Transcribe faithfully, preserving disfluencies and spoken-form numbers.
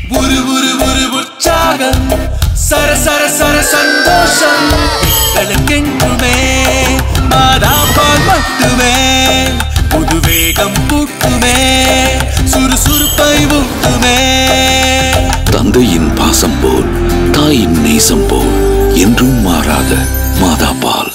ஒரு ஒரு ஒரு உற்சாகம் சர சர சர சந்தோஷம் எங்களுக்கெங்குமே மாதா பால் மட்டுமே புது வேகம் பூட்டுமே சுறுசுறுப்பை ஊட்டுமே தந்தையின் பாசம் போல் தாயின் நேசம் போல் என்றும் மாறாத மாதா பால்.